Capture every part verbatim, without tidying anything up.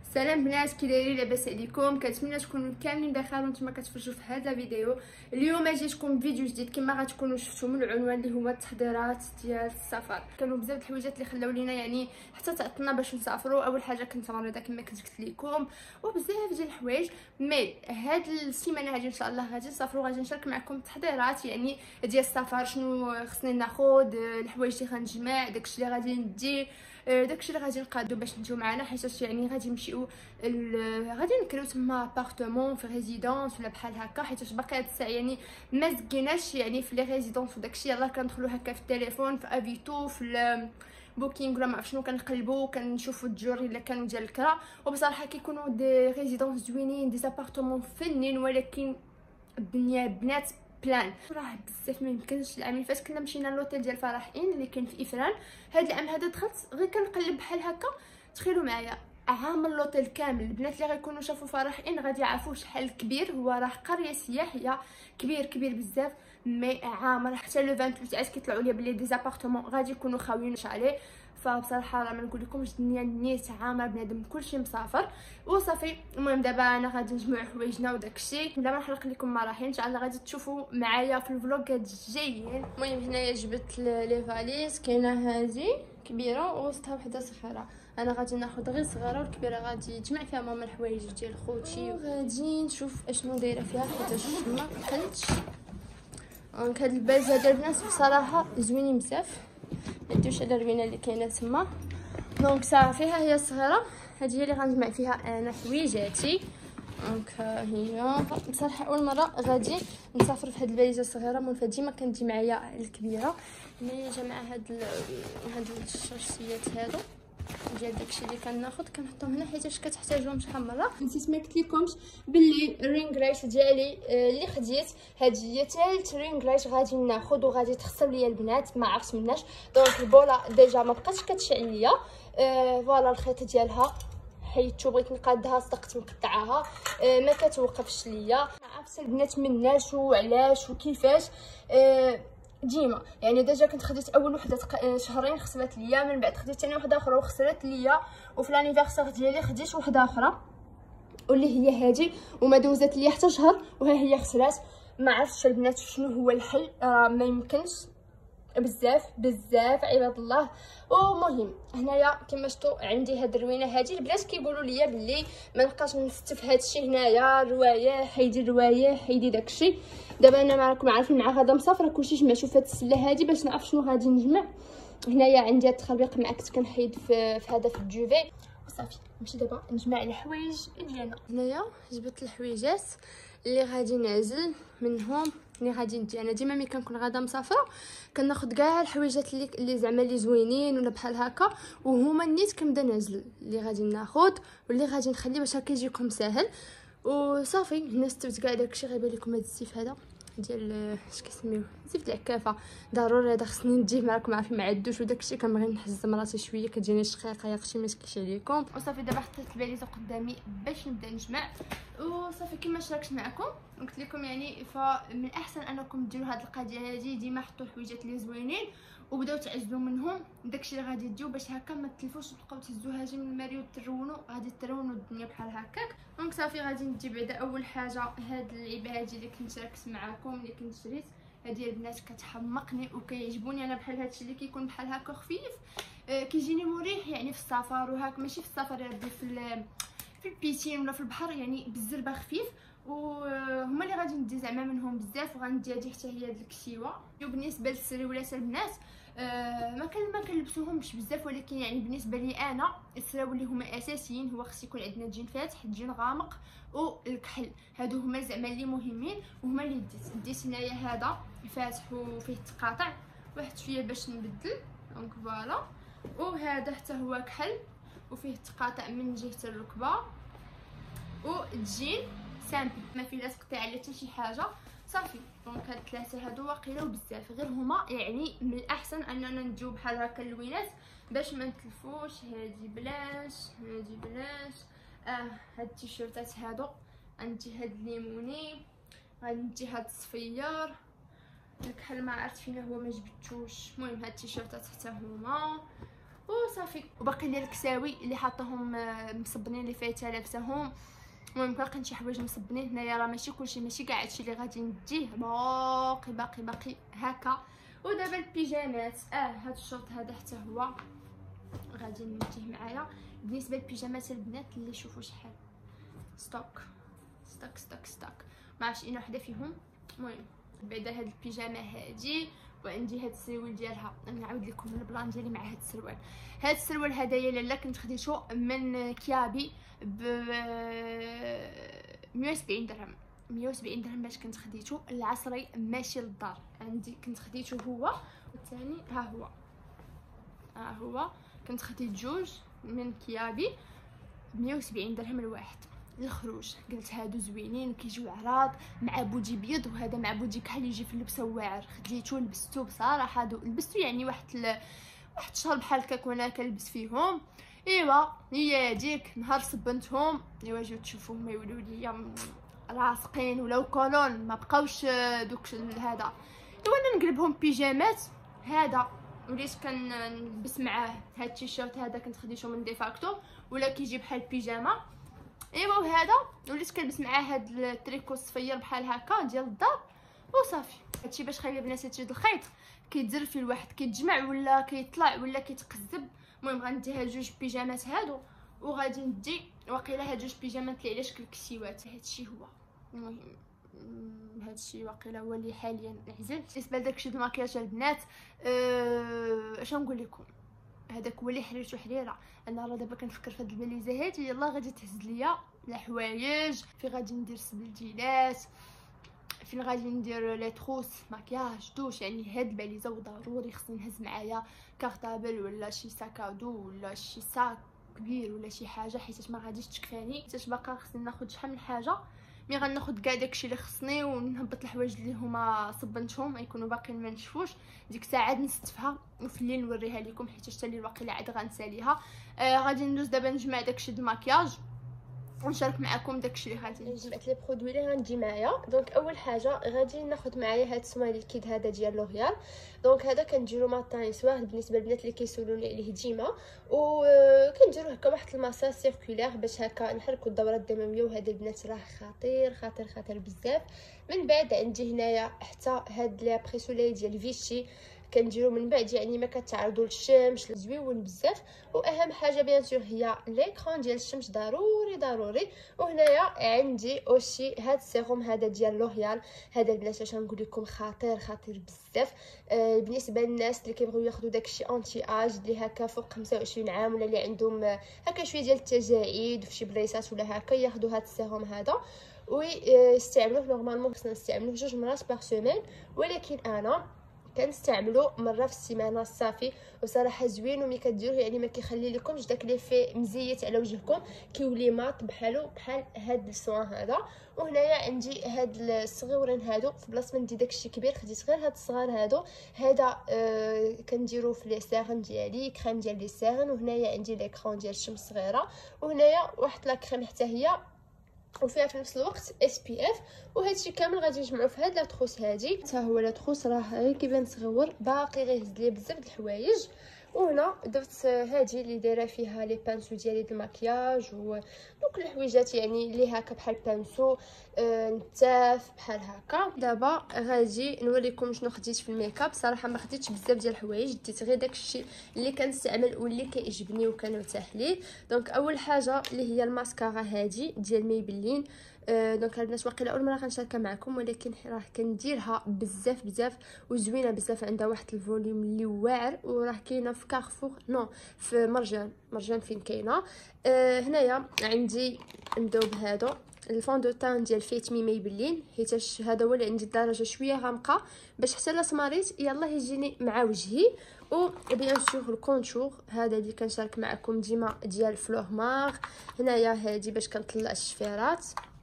سلام بنات، كي دايرين؟ لاباس عليكم؟ كنتمنى تكونوا كاملين بخير وانتم كتفرجوا في هذا الفيديو. اليوم جيتكم فيديو جديد كما غتكونوا شفتوا من العنوان اللي هو التحضيرات ديال السفر. كانوا بزاف د الحويجات اللي خلاو لينا يعني حتى تعطلنا باش نسافروا. اول حاجه كنت مريضه كما كنت قلت لكم، وبزاف ديال الحوايج. مي هاد السيمانه هذه ان شاء الله غادي نسافروا، غادي نشارك معكم التحضيرات يعني ديال السفر، شنو خصني ناخذ، الحوايج اللي غنجمع، داكشي اللي غادي ندي، داكشي اللي غادي نقادو باش نجيو معنا، حيت يعني غادي نمشيو غادي نكريو تما ابارتمون في ريزيدونس ولا بحال هكا، حيت باقي هاد الساعه يعني ما زكيناش يعني في لي ريزيدونس وداكشي. يلاه كندخلوا هكا في التليفون في افيتو في بوكينغ ولا ما عرف شنو، كنقلبوا كنشوفوا الدجور الا كانوا ديال الكرا. وبصراحه كيكونوا دي ريزيدونس زوينين، دي ابارتمون فنين، ولكن الدنيا بنات بلان راه بزاف ما يمكنش. العام اللي فات كنا مشينا لوطيل ديال فرح ان اللي كان في افران. هاد العام هذا دخلت غير كنقلب بحال هكا، تخيلوا معايا عامل لوطيل كامل. البنات اللي غيكونوا شافوا فرح ان غادي يعرفوا شحال كبير هو، راه قريه سياحيه كبير كبير بزاف. مي عامر حتى لو ثمانية وعشرين كيطلعوا لي بلي ديزابارتمون غادي يكونوا خاويين عليه. فبصراحه راه ما نقول لكمش الدنيا نيت عامر بنادم كلشي مسافر وصافي. المهم دابا انا غادي نجمع حوايجنا وداكشي، بلا ما نحرق لكم مراحل ان شاء الله غادي تشوفوا معايا في الفلوغات الجايين. المهم هنايا جبت لي فاليز، كاينه هذه كبيره ووسطها وحده صغيره. انا غادي ناخذ غير صغيره والكبيره غادي تجمع فيها ماما الحوايج ديال خوتي، وغادي نشوف اشنو دايره فيها حيت ما قلتش. دونك هاد الباز هذا البنات بصراحه زوينين بزاف، ما ديوش على الروينه اللي كاينه تما. دونك صافي ها هي الصغيره، هذه هي اللي غنجمع فيها انا حويجاتي. دونك هي بصراحه اول مره غادي نسافر في هاد الفاليزه الصغيره، من ديما كندي معايا الكبيره اللي جمع هاد ال... هاد الشاشيات هادو ديال داكشي اللي كناخذ كنحطهم هنا حيت كتحتاجوهم شحال مره. نسيت ما قلت لكمش باللي الرينغ لايت ديالي اللي خديت هذه هي ثالث رينغ لايت غادي ناخذ وغادي تخسر ليا البنات، ما عرفت مناش. دونك البوله ديجا ما بقاتش كتشعل ليا. آه فوالا الخيط ديالها حيدتو، بغيت نقادها صدقت نقطعها، آه ما كتوقفش ليا. ما عرفتش البنات مناش وعلاش وكيفاش. آه ديما يعني ديجا كنت خديت اول وحده تق... شهرين خسرت ليا، من بعد خديت ثاني وحده اخرى وخسرت ليا، وفي لانيفرسير ديالي خديت وحده اخرى واللي هي هذه وما دوزت ليا حتى شهر وها هي خسرات. ما عرفتش البنات شنو هو الحل، راه ما يمكنش بزاف بزاف عباد الله. ومهم هنايا كما شفتوا عندي هاد الروينه هذه. البنات كيقولوا لي بلي ما نبقاش نستف هادشي هنايا، روايه حيدي الروايه حيدي داكشي. دابا انا معكم عارفين مع غدا مسافره كلشي جمعتو في هاد السله هذه باش نعرف شنو غادي نجمع. هنايا عندي هاد التخربيق مع كنت كنحيد في, في هذا في الجوفي وصافي. نمشي دابا نجمع الحوايج ديالنا. هنايا جبت الحويجات اللي غادي نعزل منهم اللي غادي ندي. انا ديما ملي كنكون غادا مسافره كناخذ كاع الحويجات اللي اللي زعما اللي زوينين ولا بحال هكا، وهما نيت كنبدا نعزل اللي غادي ناخذ واللي غادي نخلي باش هكا يجيكم ساهل وصافي. هنا استفدت كاع داكشي. غيبان لكم هذا الزيف هذا ديال اش كيسميوه زيف العكافه، ضروري هذا خصني نديه. معكم عارفين مع الدوش وداكشي كنبغي نحزم راسي شويه، كتجيني شقيقه يا اختي ما تكيش عليكم. وصافي دابا حطيت الباليزه قدامي باش نبدا نجمع وصافي. كما شاركت معكم قلت لكم يعني فمن الاحسن انكم ديروا هذه القضيه هذه، ديما حطوا الحويجات اللي زوينين وبداو تعزلوا منهم داكشي اللي غادي ديو باش هكا ما تلفوش تبقاو تهزوها جي من الماريو ترونوا، غادي ترونوا الدنيا بحال هكاك. دونك صافي غادي ندي بعدا اول حاجه هاد اللعيبه هذه اللي كنت راكت معاكم اللي كنت شريت. هذه البنات كتحمقني وكيعجبوني انا بحال هادشي اللي كيكون بحال هكا خفيف. آه كيجيني مريح يعني في السفر وهاك، ماشي في السفر يعني في في البيسين ولا في البحر، يعني بالزربه خفيف. وهما اللي غادي ندي زعما منهم بزاف، وغندي هذه حتى هي هاد الكسيوه. وبالنسبه للسراولات البنات آه ما كان ما كنلبسوهمش بزاف، ولكن يعني بالنسبه لي انا السراول اللي هما اساسيين هو خص يكون عندنا جين فاتح جين غامق والكحل. هادو هما زعما اللي مهمين وهما اللي ديت. ديت هنايا هذا فاتح وفيه تقاطع واحد شويه باش نبدل. دونك فوالا. وهذا حتى هو كحل وفيه تقاطع من جهه الركبه والجين سامبل ما فيه لا تقطيع لا حتى شي حاجه صافي. دونك هاد الثلاثه هادو واقيلا وبزاف، غير هما يعني من الاحسن اننا نديو بحال هكا اللوينات باش ما نتلفوش. هادي بلاش هادي بلاش. اه هاد التيشيرتات هادو عندي هاد الليموني، غندي هاد الصفيار، الكحل ما عرفت فين هو ما جبتوش. المهم هاد التيشيرتات حتى هما وصافي. وباقي لي الكساوي اللي حاطاهم مصبنين اللي فايته لابساهم. المهم باقي شي حوايج مصبنين هنايا، راه ماشي كلشي، ماشي كاع هادشي اللي غادي نديه، باقي باقي باقي هكا. ودابا البيجامات، اه هاد الشورت هذا حتى هو غادي نديه معايا. بالنسبه للبيجامات البنات اللي شوفوا شحال ستوك ستوك ستوك ستوك، ما عرفتش اين وحده فيهم. المهم بعدا هاد البيجامه هادي، وعندي هاد السروال ديالها. انا نعاود لكم البلان ديالي مع هاد السروال. هاد السروال هدايا لالا كنت خديتو من كيابي ب مية وسبعين درهم، مية وسبعين درهم باش كنت خديتو العصري ماشي للدار عندي. كنت خديتو هو والثاني ها هو ها هو كنت خديت جوج من كيابي مية وسبعين درهم الواحد. الخروج قلت هادو زوينين كيجيو عراض مع بودي بيض، وهذا مع بودي كحل يجي في اللبسه واعر. خديتو لبستو بصراحه، هادو لبستو يعني واحد ل... واحد الشهر بحال هكا وانا كنلبس فيهم. ايوا هي هذيك نهار صبنتهم، ايوا جيو تشوفوا هما يوليو ليا لاصقين ولاو كولون، ما بقاوش دوك هذا. ايوا انا نقلبهم بيجامات. هذا وليت كنلبس معاه هاد التيشيرت هذا كنت خديته من ديفاكتو ولا كيجي بحال بيجامه. ايوا وهذا وليت كنلبس معاه هاد التريكو الصفير بحال هكا ديال الدار وصافي. هادشي باش خلي البنات تشد الخيط كيتزر في الواحد، كيتجمع ولا كيطلع ولا كيتقزب. المهم غندي هاد جوج بيجامات هادو، وغادي ندي واقيلا هاد جوج بيجامات اللي على شكل كسيوات. هادشي هو المهم، هادشي واقيلا هو اللي حاليا عزلت. بالنسبه لداكشي د الماكياج البنات أه... اش نقول لكم، هذاك هو اللي حريرتو حريره. انا راه دابا كنفكر في هاد الباليزه هادي، يلاه غادي تهز ليا الحوايج، في غادي ندير سبلجيلات، فين غادي ندير لي تروس ماكياج دوش. يعني هاد الباليزه وضروري خصني نهز معايا كارطابل ولا شي ساكادو ولا شي ساك كبير ولا شي حاجه، حيت ما غاديش تكفاني. حيت باقا خصني ناخذ شحال من حاجه، مي غناخذ كاع داكشي اللي خصني ونهبط الحوايج اللي هما صبنتهم يكونوا باقيين ما نشفوش. ديك الساعه عاد نستفها وفي الليل نوريها لكم، حيت حتى الليل واقيلا عاد غنساليها. آه غادي ندوز دابا نجمع داكشي د الماكياج ونشارك معكم داكشي اللي غادي. جمعت لي برودوي اللي غندي معايا. دونك اول حاجه غادي ناخذ معايا هاد سمايلي كيد هذا ديال لوريال. دونك هذا كنديرو ماتان سواغ بالنسبه للبنات اللي كيسولوني عليه ديما، وكنديرو هكا واحد المساج سيركولير باش هكا نحركوا الدوره الدمويه. وهذا البنات راه خطير خطير خطير بزاف. من بعد عندي هنايا حتى هاد لي بريسولي ديال فيشي كنديرو من بعد، يعني ما كتعرضوا للشمس، زويون بزاف. واهم حاجه بيان سور هي ليكران ديال الشمس، ضروري ضروري. وهنايا عندي اوشي هاد السيروم هذا ديال لوريال. هذا البنات اش نقول لكم خطير خطير بزاف. آه بالنسبه للناس اللي كيبغيو ياخذوا داكشي انتي اج اللي هكا فوق خمسة وعشرين عام، ولا اللي عندهم هكا شويه ديال التجاعيد في شي بلايصات ولا هكا، ياخذوا هاد السيروم هذا ويستعملوه. نورمالمون خصنا نستعملوه جوج مرات بار سيمين، ولكن انا كنستعملو مره في السيمانه صافي. وصراحه زوين وملي كديروه يعني ما كيخلي لكمش داك ليفي مزيت على وجهكم، كيولي ماط بحالو بحال هاد السوان هذا. وهنايا عندي هاد الصغيورين هادو، في بلاصه ما ندير داكشي كبير خديت غير هاد الصغار هادو. هذا آه كنديرو في لي سيرن ديالي، كريم ديال لي سيرن. وهنايا عندي ليكرون ديال الشمس صغيره، وهنايا واحد لا كريم حتى هي وفيها في نفس الوقت اس بي اف. وهادشي كامل غادي نجمعو في هاد لا تروس هادي. حتى هو لا تروس راه غير كيبان صغيور، باقي غيهز ليا بزاف د الحوايج. وهنا درت هادي اللي دايره فيها لي بانسو ديالي د الماكياج ودوك الحويجات يعني اللي هكا بحال بانسو آه نتاف بحال هكا. دابا غادي نوريكم شنو خديت في الميكاب. صراحه ما خديتش بزاف ديال الحوايج، ديت غير داكشي اللي كنستعمل واللي كيعجبني وكنرتاح ليه. دونك اول حاجه اللي هي الماسكارا هادي ديال ميبلين. آه دونك الناس واقيلا اول مره غنشاركها معكم، ولكن راه كنديرها بزاف بزاف وزوينه بزاف. عندها واحد الفوليوم اللي واعر، وراه كاينه في كارفور نو في مرجان مرجان فين كاينه. آه هنايا عندي نبداو بهادو الفون دو تان ديال فيت مي ميبلين، حيت هذا هو اللي عندي الدرجه شويه غامقه باش حتى لا سماريت يلاه يجيني مع وجهي. وبيان سور الكونتور هذا اللي كنشارك معكم ديما ديال فلور مار. هنايا هادي باش كنطلع الشفيرات.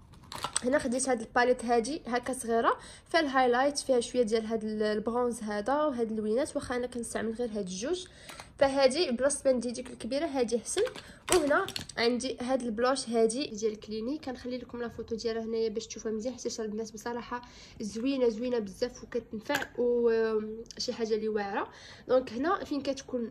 هنا خديت هاد الباليت هادي هكا صغيره فيها الهايلايت، فيها شويه ديال هاد البرونز هذا وهاد اللوينات، واخا انا كنستعمل غير هاد الجوج. فهذه بلاصه بندي ديك الكبيره هذه حسن. وهنا عندي هاد البلوش هادي ديال كليني، كنخلي لكم لا فوتو ديالها هنايا باش تشوفوها مزيان، حيت البنات بصراحه زوينه زوينه بزاف وكتنفع وشي حاجه اللي واعره. دونك هنا فين كتكون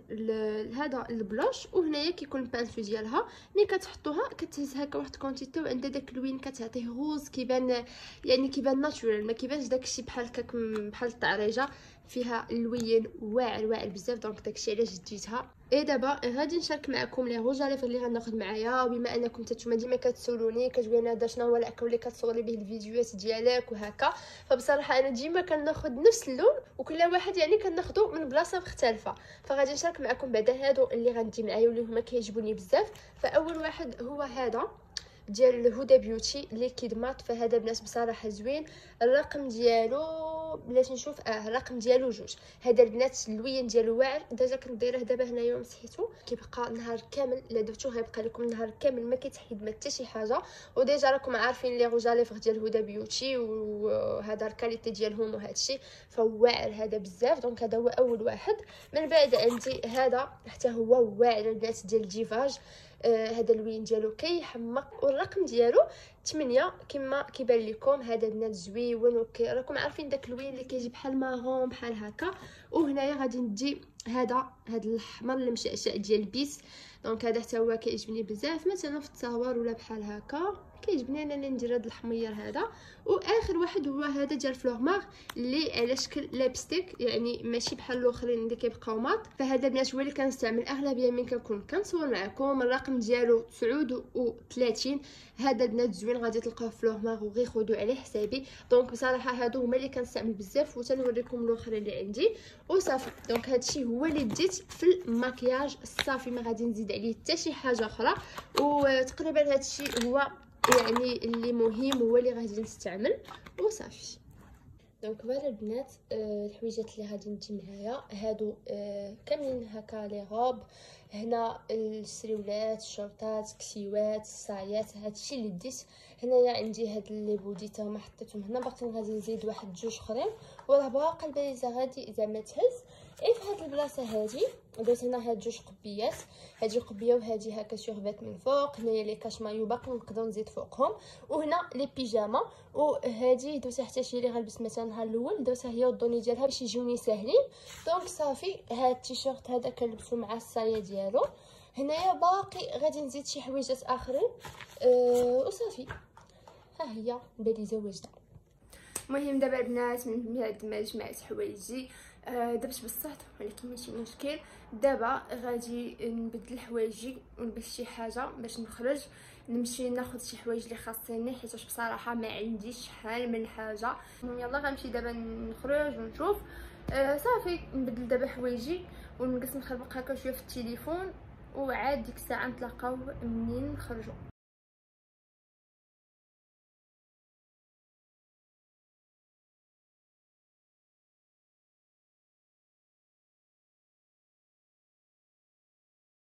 هذا البلوش، وهنايا كيكون البانسو ديالها. ملي كتحطوها كتهز هكا واحد كونتيتي وعندها داك اللوين كتعطيه غوز، كيبان يعني كيبان ناتورال، ما كيبانش داكشي بحال هكاك بحال الطعريجه، فيها اللوين واعر واعر بزاف. دونك داكشي علاش ديتها. اي دابا غادي نشارك معكم لي روج اليف اللي غناخذ معايا، وبما انكم نتوما ديما كتسولوني كتقولوا لنا هذا شنو هو الاكل اللي كتصوري به الفيديوهات ديالك وهكا، فبصراحه انا ديما كناخذ نفس اللون وكل واحد يعني كناخذو من بلاصه مختلفه. فغادي نشارك معكم بعدا هادو اللي غندي معايا واللي هما كيعجبوني بزاف. فاول واحد هو هذا ديال هدى بيوتي ليكيد مات، فهذا البنات بصراحه زوين. الرقم ديالو بلاتي نشوف، اه الرقم ديالو جوج. هذا البنات اللوين ديالو واعر، ديجا كنديره دابا هنايا ومسحيتو، كيبقى نهار كامل لا درتو غيبقى لكم نهار كامل ما كيتحيد ما حتى شي حاجه. وديجا راكم عارفين لي روج اليف ديال هدى بيوتي وهذا الكاليتي ديالهم وهذا الشيء، فواعر هذا بزاف. دونك هذا هو اول واحد. من بعد عندي هذا حتى هو واعر البنات ديال جيفاج، آه هذا اللوين ديالو كيحمق، والرقم ديالو ثمانية كما كيبان لكم. هذا البنات زويون وكي راكم عارفين داك اللوين اللي كيجي بحال مارون بحال هكا. وهنايا غادي ندي هذا هذا الاحمر المشعشع ديال بيس. دونك هذا حتى هو كيعجبني بزاف، مثلا في التصاور ولا بحال هكا كيعجبني انا اللي ندير هذا الحمير هذا. واخر واحد هو هذا ديال فلورمار اللي على شكل لابستيك، يعني ماشي بحال الاخرين اللي كيبقاو مات. فهذا البنات هو اللي كنستعمل اغلبيه من كنكون كنصور معكم. الرقم ديالو تسعة وثلاثين. هذا البنات زوين، غادي تلقاوه في فلورمار وغير خذوا عليه حسابي. دونك بصراحه هادو هما اللي كنستعمل بزاف، وتنوريكم الاخرين اللي عندي وصافي. دونك هادشي هو اللي ديت في المكياج صافي، ما غادي نزيد عليه حتى شي حاجه اخرى. وتقريبا هادشي هو يعني اللي مهم، هو اللي غادي نستعمل وصافي. دونك فوالا البنات، آه الحويجات اللي غادي ندي معايا هادو آه كاملين هكا لي غوب. هنا السريولات، الشورتات، كسيوات، الصايات، هادشي اللي ديت. هنايا عندي هاد لي بودي تا ما حطيتهم هنا، باقي غادي نزيد واحد جوج اخرين وراه باقا الباليزه غادي زعما تهز. اي في هاد البلاصه هادي درت هنا هاد جوج قبيات، هادي قبيه وهادي هكا سورفيت من فوق. هنايا لي كاش مايو باقي نقدر نزيد فوقهم. وهنا لي بيجاما، وهادي درتها حتى شي اللي غنلبس مثلا نهار الاول درتها هي والدوني ديالها باش يجوني ساهلين. دونك صافي هاد التيشيرت هذا كنلبسو مع الصايه ديالو. هنايا باقي غادي نزيد شي حويجات اخرين أه وصافي. ها هي الباليزه واجده. المهم دابا البنات من بعد ما جمعت حوايجي آه درت بصحت، ولكن ماشي مشكل. دابا غادي نبدل حوايجي ونلبس شي حاجه باش نخرج، نمشي ناخذ شي حوايج اللي خاصني، حيت بصراحه ما عنديش شحال من حاجه. يلا غنمشي دابا نخرج ونشوف. آه صافي نبدل دابا حوايجي ونجلس نخربق هكا شويه في التليفون، وعاد ديك الساعه نتلاقاو منين نخرجوا.